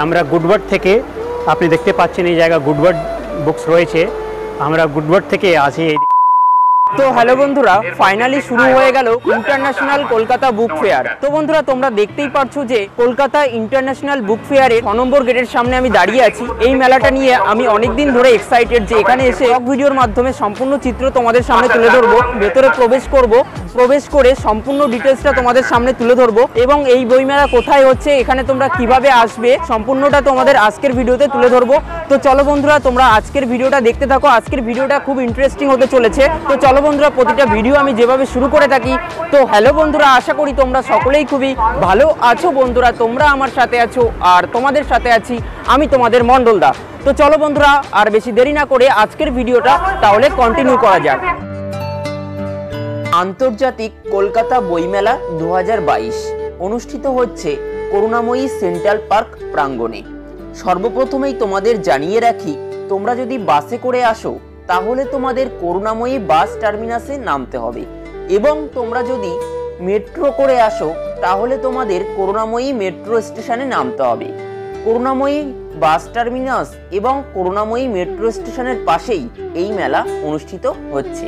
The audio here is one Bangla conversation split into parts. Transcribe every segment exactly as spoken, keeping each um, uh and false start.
আমরা গুডওয়ার্ড থেকে, আপনি দেখতে পাচ্ছেন এই জায়গা গুডওয়ার্ড বুকস রয়েছে, আমরা গুডওয়ার্ড থেকে আছি। তো হ্যালো বন্ধুরা, ফাইনালি শুরু হয়ে গেল ইন্টারন্যাশনাল কলকাতা বুক ফেয়ার। তো বন্ধুরা তোমরা দেখতেই পারছো যে কলকাতা ইন্টারন্যাশনাল বুক ফেয়ারে ছ নম্বর গেটের সামনে আমি দাঁড়িয়ে আছি। এই মেলাটা নিয়ে আমি অনেকদিন ধরে এক্সাইটেড যে এখানে এসে ব্লগ ভিডিওর মাধ্যমে সম্পূর্ণ চিত্র তোমাদের সামনে তুলে ধরবো, ভেতরে প্রবেশ করব, প্রবেশ করে সম্পূর্ণ ডিটেলসটা তোমাদের সামনে তুলে ধরবো এবং এই বইমেলা কোথায় হচ্ছে, এখানে তোমরা কিভাবে আসবে, সম্পূর্ণটা তোমাদের আজকের ভিডিওতে তুলে ধরবো। তো চলো বন্ধুরা তোমরা আজকের ভিডিওটা দেখতে থাকো, আজকের ভিডিওটা খুব ইন্টারেস্টিং হতে চলেছে। তো চলো বন্ধুরা, প্রতিটা ভিডিও আমি যেভাবে শুরু করে থাকি। তো হ্যালো বন্ধুরা, আশা করি তোমরা সকলেই খুবই ভালো আছো। বন্ধুরা তোমরা আমার সাথে আছো আর তোমাদের সাথে আছি আমি তোমাদের মন্ডলদা। তো চলো বন্ধুরা আর বেশি দেরি না করে আজকের ভিডিওটা তাহলে কন্টিনিউ করা যাক। আন্তর্জাতিক কলকাতা বইমেলা দু হাজার বাইশ অনুষ্ঠিত হচ্ছে করুণাময়ী সেন্ট্রাল পার্ক প্রাঙ্গণে। সর্বপ্রথমেই তোমাদের জানিয়ে রাখি, তোমরা যদি বাসে করে আসো তাহলে তোমাদের করুণাময়ী বাস টার্মিনাসে নামতে হবে এবং তোমরা যদি মেট্রো করে আসো তাহলে তোমাদের করুণাময়ী মেট্রো স্টেশনে নামতে হবে। করুণাময়ী বাস টার্মিনাস এবং করুণাময়ী মেট্রো স্টেশনের পাশেই এই মেলা অনুষ্ঠিত হচ্ছে।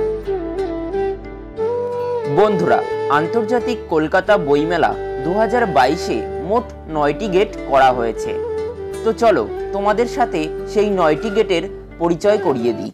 বন্ধুরা, আন্তর্জাতিক কলকাতা বইমেলা দু হাজার বাইশে মোট নয়টি গেট করা হয়েছে। তো চলো তোমাদের সাথে সেই নয়টি গেটের পরিচয় করিয়ে দিই।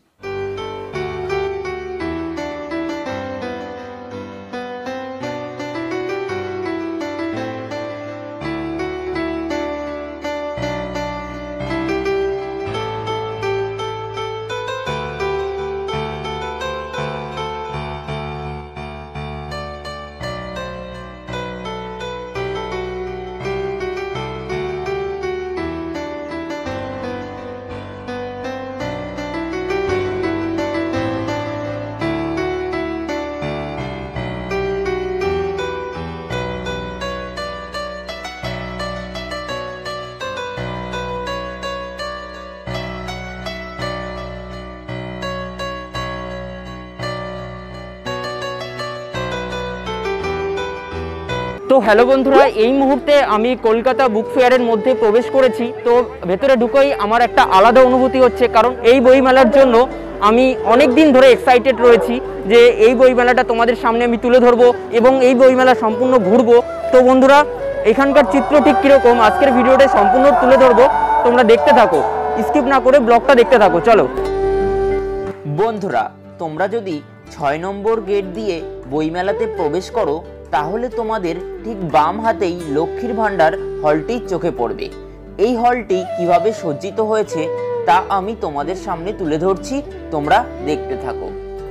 তো হ্যালো বন্ধুরা, এই মুহূর্তে আমি কলকাতা বুক ফেয়ারের মধ্যে প্রবেশ করেছি। তো ভেতরে ঢুকেই আমার একটা আলাদা অনুভূতি হচ্ছে, কারণ এই বইমেলার জন্য আমি অনেক দিন ধরে এক্সাইটেড রয়েছি যে এই বইমেলাটা তোমাদের সামনে আমি তুলে ধরবো এবং এই বইমেলা সম্পূর্ণ ঘুরবো। তো বন্ধুরা, এখানকার চিত্র ঠিক কীরকম আজকের ভিডিওটা সম্পূর্ণ তুলে ধরবো, তোমরা দেখতে থাকো, স্কিপ না করে ব্লগটা দেখতে থাকো। চলো বন্ধুরা, তোমরা যদি ছয় নম্বর গেট দিয়ে বইমেলাতে প্রবেশ করো তাহলে তোমাদের ঠিক বাম হাতেই লক্ষ্মীর ভাণ্ডার হলটি চোখে পড়বে। এই হলটি কিভাবে সজ্জিত হয়েছে তা আমি তোমাদের সামনে তুলে ধরছি, তোমরা দেখতে থাকো।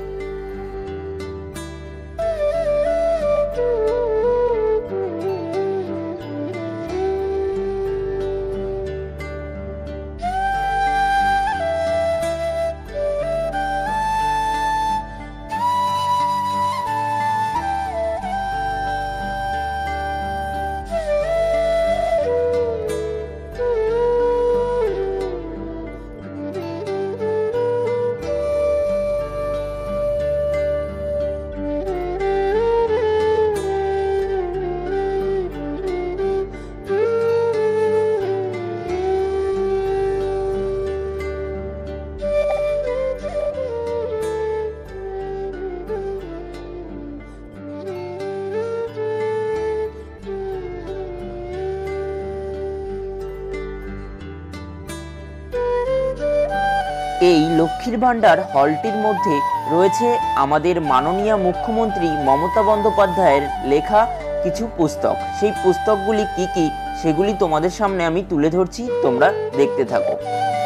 এই লক্ষ্মীর ভাণ্ডার হলটির মধ্যে রয়েছে আমাদের মাননীয় মুখ্যমন্ত্রী মমতা বন্দ্যোপাধ্যায়ের লেখা কিছু পুস্তক। সেই পুস্তকগুলি কি কি সেগুলি তোমাদের সামনে আমি তুলে ধরছি, তোমরা দেখতে থাকো।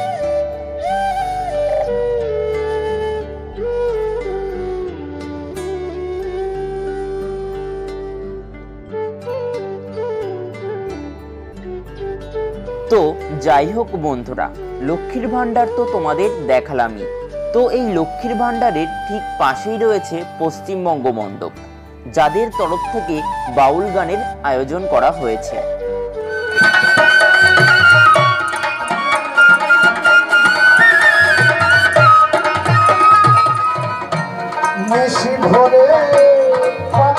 তো যাই হোক বন্ধুরা, লক্ষ্মীর ভাণ্ডার তো তোমাদের দেখালামই। তো এই লক্ষ্মীর ভাণ্ডারের ঠিক পাশেই রয়েছে পশ্চিমবঙ্গ মণ্ডপ, যাদের তরফ থেকে বাউল গানের আয়োজন করা হয়েছে।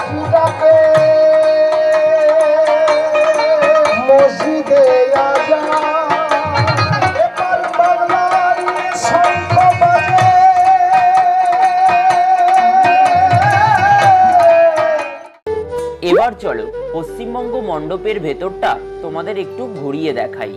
মসজিদে আজান পশ্চিমবঙ্গ মণ্ডপের ভেতরটা তোমাদের একটু ঘুরিয়ে দেখাই।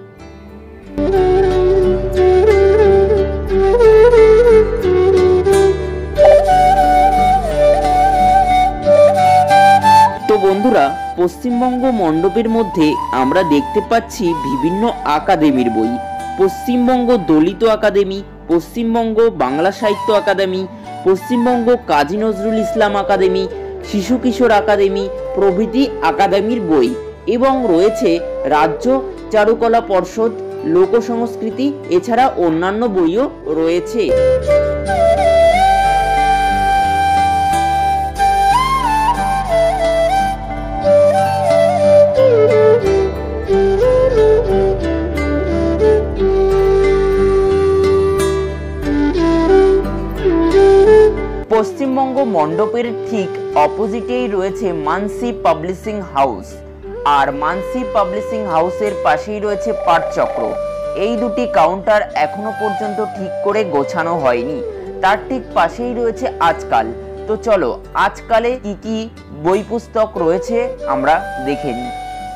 তো বন্ধুরা, পশ্চিমবঙ্গ মণ্ডপের মধ্যে আমরা দেখতে পাচ্ছি বিভিন্ন আকাদেমির বই। পশ্চিমবঙ্গ দলিত আকাদেমি, পশ্চিমবঙ্গ বাংলা সাহিত্য আকাদেমি, পশ্চিমবঙ্গ কাজী নজরুল ইসলাম আকাদেমি, শিশু কিশোর আকাদেমি প্রভৃতি আকাদেমির বই, এবং রয়েছে রাজ্য চারুকলা পর্ষদ, লোক সংস্কৃতি, এছাড়া অন্যান্য বইও রয়েছে। পশ্চিমবঙ্গ মণ্ডপের ঠিক অপোজিটেই রয়েছে মানসি পাবলিশিং হাউস, আর মানসি পাবলিশিং হাউসের পাশেই রয়েছে পাঠচক্র। এই দুটি কাউন্টার এখনো পর্যন্ত ঠিক করে গোছানো হয়নি। তার ঠিক পাশেই রয়েছে আজকাল। তো চলো আজকালে কি কি বই পুস্তক রয়েছে আমরা দেখে নিই।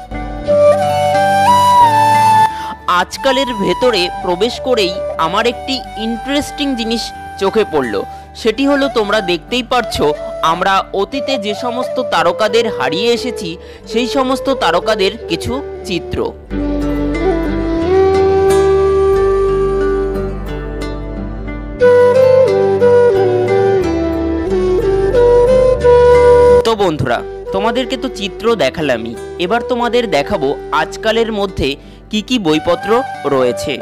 আজকালের ভেতরে প্রবেশ করেই আমার একটি ইন্টারেস্টিং জিনিস চোখে পড়ল। সেটি হলো, তোমরা দেখতেই পারছো আমরা অতীতে যে সমস্ত তারকাদের হারিয়ে এসেছি সেই সমস্ত তারকাদের কিছু চিত্র। তো বন্ধুরা, তোমাদেরকে তো চিত্র দেখালামই, এবার তোমাদের দেখাবো আজকালের মধ্যে কি কি বইপত্র রয়েছে।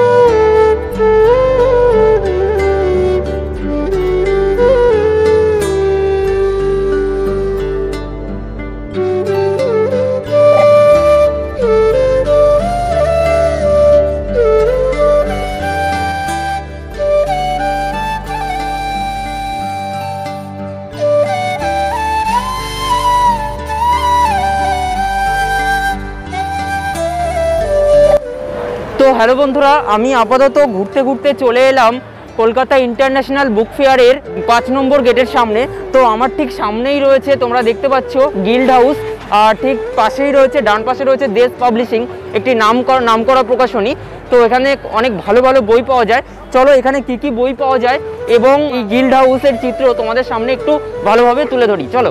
তো হ্যালো বন্ধুরা, আমি আপাতত ঘুরতে ঘুরতে চলে এলাম কলকাতা ইন্টারন্যাশনাল বুক ফেয়ারের পাঁচ নম্বর গেটের সামনে। তো আমার ঠিক সামনেই রয়েছে, তোমরা দেখতে পাচ্ছ, গিল্ড হাউস, আর ঠিক পাশেই রয়েছে, ডান পাশে রয়েছে দেশ পাবলিশিং, একটি নাম করা নাম করা প্রকাশনী। তো এখানে অনেক ভালো ভালো বই পাওয়া যায়। চলো এখানে কি কি বই পাওয়া যায় এবং এই গিল্ড হাউসের চিত্র তোমাদের সামনে একটু ভালোভাবে তুলে ধরি, চলো।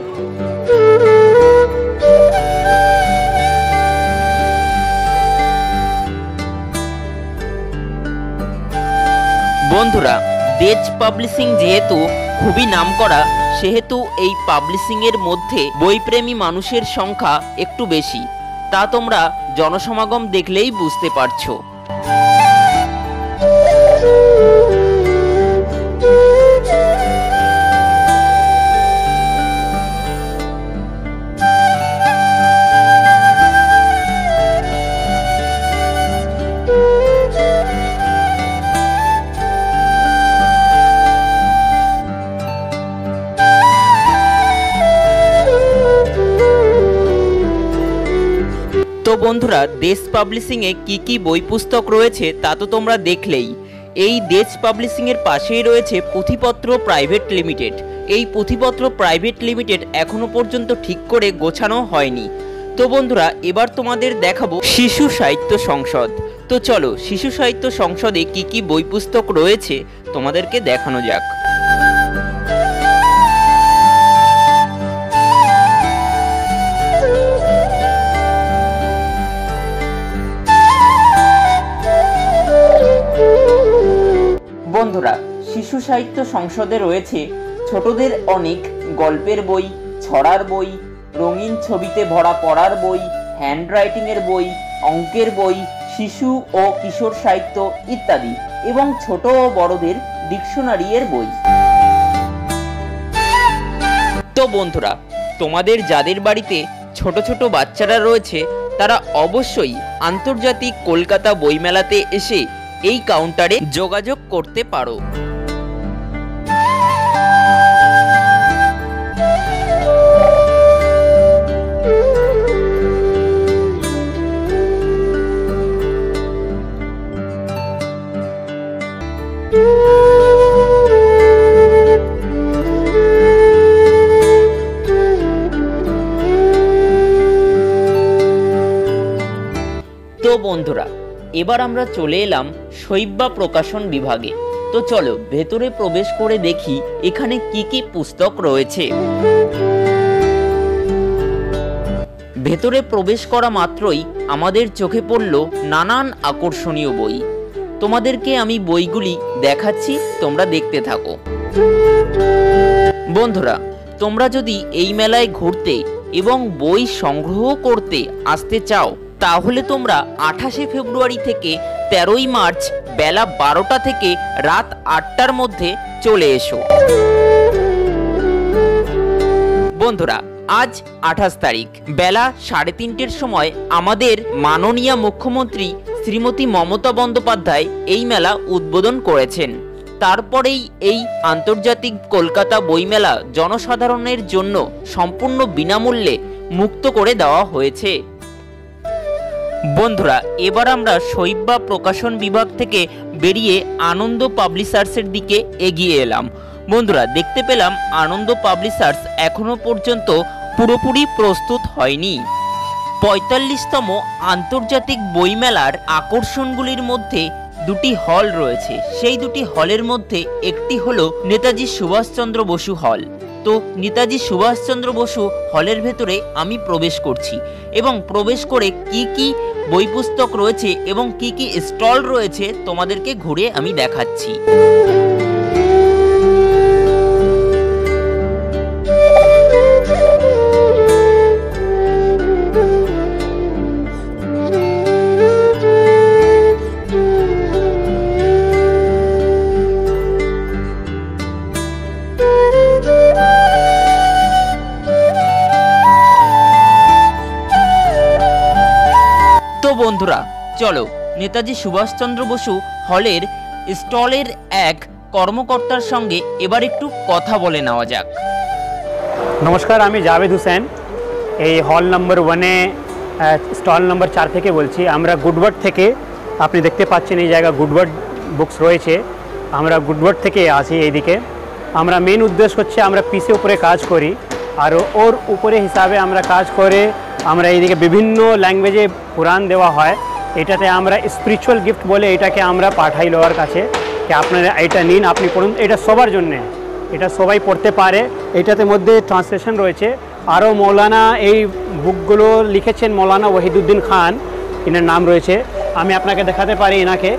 বন্ধুরা, দেজ পাবলিশিং যেহেতু খুবই নামকরা, সেহেতু এই পাবলিশিং এর মধ্যে বইপ্রেমী মানুষের সংখ্যা একটু বেশি, তা তোমরা জনসমাগম দেখলেই বুঝতে পারছো। তো বন্ধুরা, দেশ পাবলিশিং এ কি কি বই পুস্তক রয়েছে তা তো তোমরা দেখলেই। এই দেশ পাবলিশিং এর পাশেই রয়েছে পুঁথিপত্র প্রাইভেট লিমিটেড। এই পুঁথিপত্র প্রাইভেট লিমিটেড এখনো পর্যন্ত ঠিক করে গোছানো হয়নি। তো বন্ধুরা, এবার তোমাদের দেখাবো শিশু সাহিত্য সংসদ। তো চলো শিশু সাহিত্য সংসদে কি কি বই পুস্তক রয়েছে তোমাদেরকে দেখানো যাক। বন্ধুরা, শিশু সাহিত্য সংসদে রয়েছে ছোটদের অনেক গল্পের বই, ছড়ার বই, রঙিন ছবিতে ভরা পড়ার বই, হ্যান্ডরাইটিং এর বই, অঙ্কের বই, শিশু ও কিশোর সাহিত্য ইত্যাদি, এবং ছোট ও বড়দের ডিকশনারি এর বই। তো বন্ধুরা, তোমাদের যাদের বাড়িতে ছোট ছোট বাচ্চারা রয়েছে তারা অবশ্যই আন্তর্জাতিক কলকাতা বইমেলাতে এসে এই কাউন্টারে যোগাযোগ করতে পারো। বন্ধুরা, এবার আমরা চলে এলাম শৈব্যা প্রকাশন বিভাগে। তো চলো ভেতরে প্রবেশ করে দেখি এখানে কি কি পুস্তক রয়েছে। ভেতরে প্রবেশ করা মাত্রই আমাদের চোখে পড়ল নানান আকর্ষণীয় বই। তোমাদেরকে আমি বইগুলি দেখাচ্ছি, তোমরা দেখতে থাকো। বন্ধুরা, তোমরা যদি এই মেলায় ঘুরতে এবং বই সংগ্রহ করতে আসতে চাও, তাহলে তোমরা আঠাশে ফেব্রুয়ারি থেকে তেরোই মার্চ বেলা বারোটা থেকে রাত আটটার মধ্যে চলে এসো। বন্ধুরা, আজ আঠাশ তারিখ বেলা সাড়ে তিনটের সময় আমাদের মাননীয় মুখ্যমন্ত্রী শ্রীমতী মমতা বন্দ্যোপাধ্যায় এই মেলা উদ্বোধন করেছেন। তারপরেই এই আন্তর্জাতিক কলকাতা বইমেলা জনসাধারণের জন্য সম্পূর্ণ বিনামূল্যে মুক্ত করে দেওয়া হয়েছে। বন্ধুরা, এবার আমরা শৈব্যা প্রকাশন বিভাগ থেকে বেরিয়ে আনন্দ পাবলিশার্সের দিকে এগিয়ে এলাম। বন্ধুরা, দেখতে পেলাম আনন্দ পাবলিশার্স এখনো পর্যন্ত পুরোপুরি প্রস্তুত হয়নি। পঁয়তাল্লিশতম আন্তর্জাতিক বইমেলার আকর্ষণগুলির মধ্যে দুটি হল রয়েছে। সেই দুটি হলের মধ্যে একটি হলো নেতাজি সুভাষচন্দ্র বসু হল। তো নেতাজি সুভাষচন্দ্র বসু হলের ভেতরে আমি প্রবেশ করছি এবং প্রবেশ করে কি কি বই পুস্তক রয়েছে এবং কি কি স্টল রয়েছে তোমাদেরকে ঘুরে আমি দেখাচ্ছি। বন্ধুরা, চলো নেতাজি সুভাষচন্দ্র বসু হলের স্টলের এক কর্মকর্তার সঙ্গে এবার একটু কথা বলে নেওয়া যাক। নমস্কার, আমি জাভেদ হোসেন, এই হল নম্বর ওয়ানে স্টল নম্বর চার থেকে বলছি। আমরা গুডওয়ার্ড থেকে, আপনি দেখতে পাচ্ছেন এই জায়গা গুডওয়ার্ড বুকস রয়েছে। আমরা গুডওয়ার্ড থেকে আসি এইদিকে। আমরা মেন উদ্দেশ্য হচ্ছে আমরা পিসে উপরে কাজ করি, আর ওর উপরে হিসাবে আমরা কাজ করে আমরা এইদিকে বিভিন্ন ল্যাঙ্গুয়েজে পুরাণ দেওয়া হয়। এটাতে আমরা স্পিরিচুয়াল গিফট বলে এটাকে আমরা পাঠাই লোয়ার কাছে, যে আপনারা এটা নিন, আপনি পড়ুন। এটা সবার জন্যে, এটা সবাই পড়তে পারে। এটাতে মধ্যে ট্রান্সলেশন রয়েছে। আরও মৌলানা এই বুকগুলো লিখেছেন মৌলানা ওয়াহিদুদ্দিন খান, ইনার নাম রয়েছে। আমি আপনাকে দেখাতে পারি এনাকে।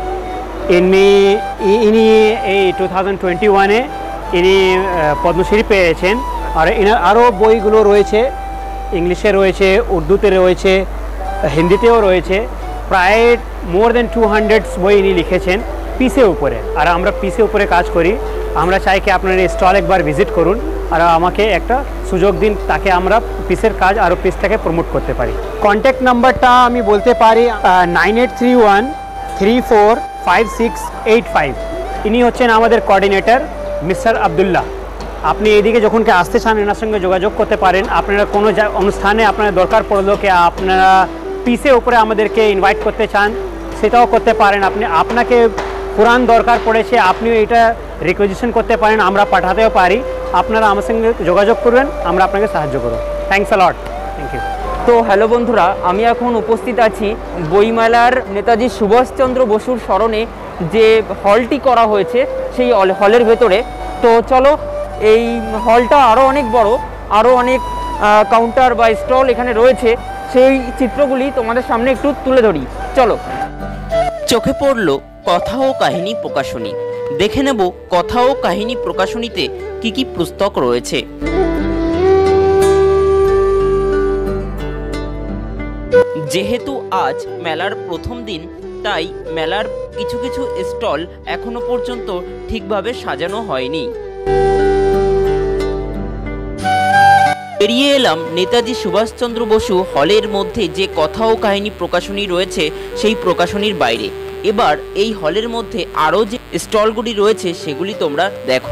ইনি ইনি এই টু থাউজেন্ড টোয়েন্টি ওয়ানে ইনি পদ্মশ্রী পেয়েছেন। আর এনার আরও বইগুলো রয়েছে, ইংলিশে রয়েছে, উর্দুতে রয়েছে, হিন্দিতেও রয়েছে। প্রায় মোর দেন টু হান্ড্রেডস বই ইনি লিখেছেন পিসে উপরে। আর আমরা পিসে উপরে কাজ করি। আমরা চাই কি আপনার এই স্টল একবার ভিজিট করুন আর আমাকে একটা সুযোগ দিন, তাকে আমরা পিসের কাজ আরও পিসটাকে প্রমোট করতে পারি। কন্ট্যাক্ট নাম্বারটা আমি বলতে পারি nine eight three one three four five six eight five. ইনি হচ্ছেন আমাদের কোঅর্ডিনেটর মিস্টার আবদুল্লাহ। আপনি এইদিকে যখন কি আসতে চান এনার সঙ্গে যোগাযোগ করতে পারেন। আপনারা কোনো অনুষ্ঠানে আপনার দরকার পড়লো কি আপনারা পিসে উপরে আমাদেরকে ইনভাইট করতে চান, সেটাও করতে পারেন। আপনি আপনাকে পুরাণ দরকার পড়েছে, আপনিও এটা রিকোয়েজিশন করতে পারেন, আমরা পাঠাতেও পারি। আপনারা আমার সঙ্গে যোগাযোগ করবেন, আমরা আপনাকে সাহায্য করব। Thanks a lot. Thank you. তো হ্যালো বন্ধুরা, আমি এখন উপস্থিত আছি বইমেলার নেতাজি সুভাষচন্দ্র বসুর স্মরণে যে হলটি করা হয়েছে সেই হলের ভেতরে। তো চলো, এই হলটা আরও অনেক বড়, আরও অনেক কাউন্টার বা স্টল এখানে রয়েছে, সেই চিত্রগুলি তোমাদের সামনে একটু তুলে ধরি। চলো। চোখে পড়ল কথা ও কাহিনী প্রকাশনী। দেখে নেব কথা ও কাহিনী প্রকাশনীতে কি কি পুস্তক রয়েছে। যেহেতু আজ মেলার প্রথম দিন, তাই মেলার কিছু কিছু স্টল এখনো পর্যন্ত ঠিকভাবে সাজানো হয়নি। বেরিয়ে এলাম নেতাজি সুভাষচন্দ্র বসু হলের মধ্যে যে কথা ও কাহিনী প্রকাশনী রয়েছে সেই প্রকাশনীর বাইরে। এবার এই হলের মধ্যে আরও যে স্টলগুলি রয়েছে সেগুলি তোমরা দেখো।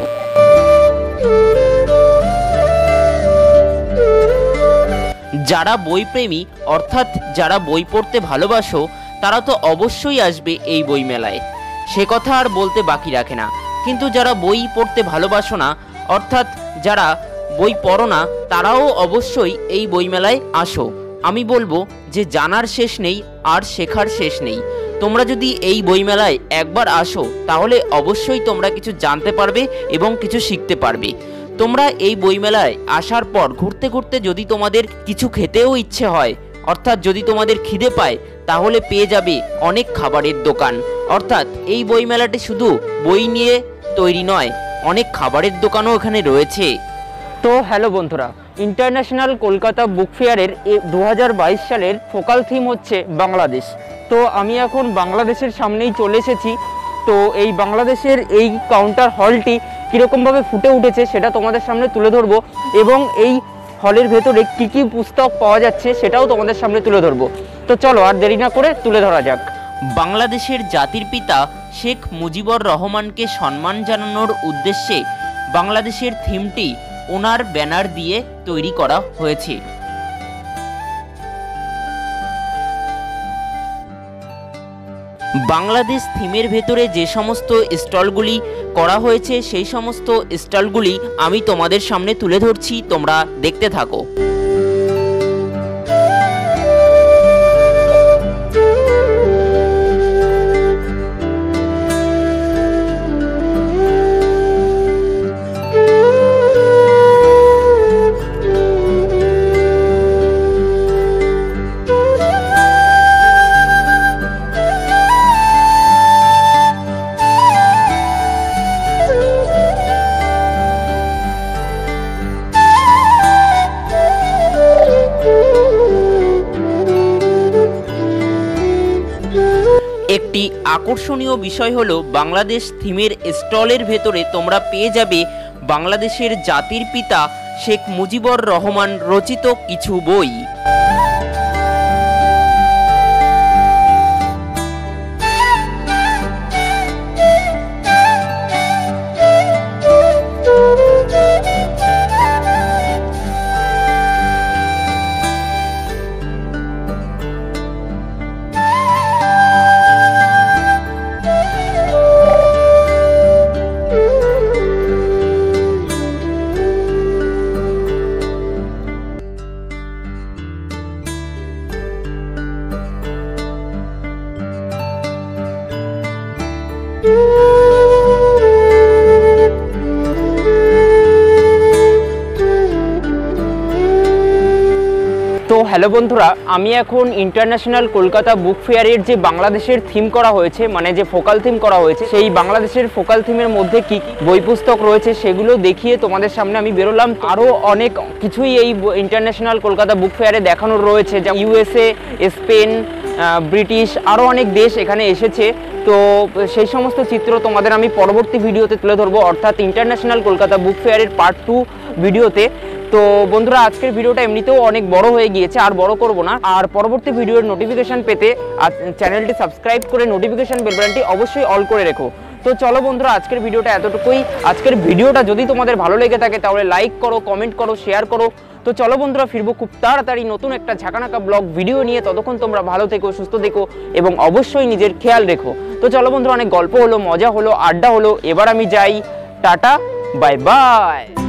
যারা বইপ্রেমী অর্থাৎ যারা বই পড়তে ভালোবাসো তারা তো অবশ্যই আসবে এই বই মেলায়, সে কথা আর বলতে বাকি রাখে না। কিন্তু যারা বই পড়তে ভালোবাসো না অর্থাৎ যারা বই পড়ো না তারাও অবশ্যই এই বইমেলায় আসো। আমি বলবো যে জানার শেষ নেই, আর শেখার শেষ নেই। তোমরা যদি এই বইমেলায় একবার আসো তাহলে অবশ্যই তোমরা কিছু জানতে পারবে এবং কিছু শিখতে পারবে। তোমরা এই বইমেলায় আসার পর ঘুরতে ঘুরতে যদি তোমাদের কিছু খেতেও ইচ্ছে হয়, অর্থাৎ যদি তোমাদের খিদে পায়, তাহলে পেয়ে যাবে অনেক খাবারের দোকান। অর্থাৎ এই বইমেলাটি শুধু বই নিয়ে তৈরি নয়, অনেক খাবারের দোকানও এখানে রয়েছে। তো হ্যালো বন্ধুরা, ইন্টারন্যাশনাল কলকাতা বুক ফেয়ারের দু হাজার বাইশ সালের ফোকাল থিম হচ্ছে বাংলাদেশ। তো আমি এখন বাংলাদেশের সামনেই চলে এসেছি। তো এই বাংলাদেশের এই কাউন্টার হলটি কীরকমভাবে ফুটে উঠেছে সেটা তোমাদের সামনে তুলে ধরবো, এবং এই হলের ভেতরে কী কী পুস্তক পাওয়া যাচ্ছে সেটাও তোমাদের সামনে তুলে ধরবো। তো চলো আর দেরি না করে তুলে ধরা যাক। বাংলাদেশের জাতির পিতা শেখ মুজিবুর রহমানকে সম্মান জানানোর উদ্দেশ্যে বাংলাদেশের থিমটি ওনার ব্যানার দিয়ে তৈরি করা হয়েছে। বাংলাদেশ থিমের ভেতরে যে সমস্ত স্টলগুলি করা হয়েছে সেই সমস্ত স্টলগুলি আমি তোমাদের সামনে তুলে ধরছি, তোমরা দেখতে থাকো। একটি আকর্ষণীয় বিষয় হলো বাংলাদেশ থিমের স্টলের ভেতরে তোমরা পেয়ে যাবে বাংলাদেশের জাতির পিতা শেখ মুজিবুর রহমান রচিত কিছু বই। তো হ্যালো বন্ধুরা, আমি এখন ইন্টারন্যাশনাল কলকাতা বুক ফেয়ারের যে বাংলাদেশের থিম করা হয়েছে, মানে যে ফোকাল থিম করা হয়েছে, সেই বাংলাদেশের ফোকাল থিমের মধ্যে কি বই পুস্তক রয়েছে সেগুলো দেখিয়ে তোমাদের সামনে আমি বেরোলাম। আরও অনেক কিছুই এই ইন্টারন্যাশনাল কলকাতা বুক ফেয়ারে দেখানোর রয়েছে, যেমন ইউএসএ, স্পেন, ব্রিটিশ, আরও অনেক দেশ এখানে এসেছে। তো সেই সমস্ত চিত্র তোমাদের আমি পরবর্তী ভিডিওতে তুলে ধরবো, অর্থাৎ ইন্টারন্যাশনাল কলকাতা বুক ফেয়ারের পার্ট টু ভিডিওতে। তো বন্ধুরা, আজকের ভিডিওটা এমনিতেও অনেক বড় হয়ে গিয়েছে, আর বড় করব না। আর পরবর্তী ভিডিওর নোটিফিকেশন পেতে চ্যানেলটি সাবস্ক্রাইব করে নোটিফিকেশন বেল বাটনটি অবশ্যই অল করে রেখো। তো চলো বন্ধুরা, আজকের ভিডিওটা এতটুকুই। আজকের ভিডিওটা যদি তোমাদের ভালো লেগে থাকে তাহলে লাইক করো, কমেন্ট করো, শেয়ার করো। তো চলো বন্ধুরা, ফিরবো খুব তাড়াতাড়ি নতুন একটা ঝাঁকানাকা ব্লগ ভিডিও নিয়ে। ততক্ষণ তোমরা ভালো থেকো, সুস্থ থেকো এবং অবশ্যই নিজের খেয়াল রেখো। তো চলো বন্ধুরা, অনেক গল্প হলো, মজা হলো, আড্ডা হলো, এবার আমি যাই। Tata, bye by.